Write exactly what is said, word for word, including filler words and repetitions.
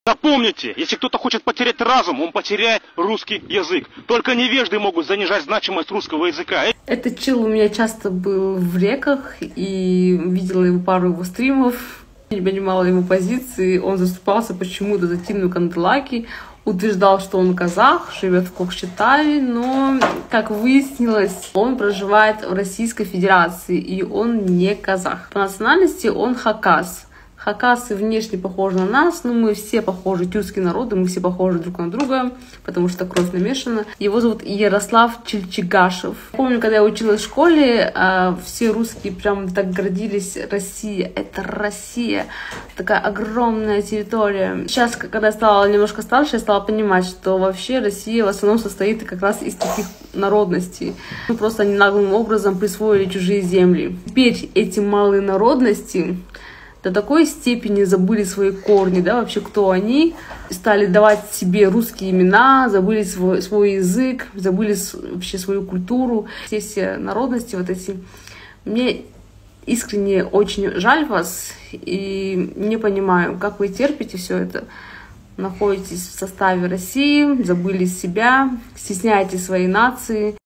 Запомните, если кто-то хочет потерять разум, он потеряет русский язык. Только невежды могут занижать значимость русского языка. Этот чел у меня часто был в реках, и видела его пару его стримов, не понимала его позиции. Он заступался почему-то за Тину Канделаки, утверждал, что он казах, живет в Кокшетаве, но, как выяснилось, он проживает в Российской Федерации, и он не казах. По национальности он хакас. Хакасы внешне похожи на нас, но мы все похожи, тюркские народы, мы все похожи друг на друга, потому что кровь намешана. Его зовут Ярослав Чельчигашев. Помню, когда я училась в школе, все русские прям так гордились: Россия, это Россия, такая огромная территория. Сейчас, когда я стала немножко старше, я стала понимать, что вообще Россия в основном состоит как раз из таких народностей. Просто они наглым образом присвоили чужие земли. Теперь эти малые народности до такой степени забыли свои корни, да, вообще кто они, стали давать себе русские имена, забыли свой, свой язык, забыли вообще свою культуру. Все, все народности вот эти. Мне искренне очень жаль вас, и не понимаю, как вы терпите все это. Находитесь в составе России, забыли себя, стесняете своей нации.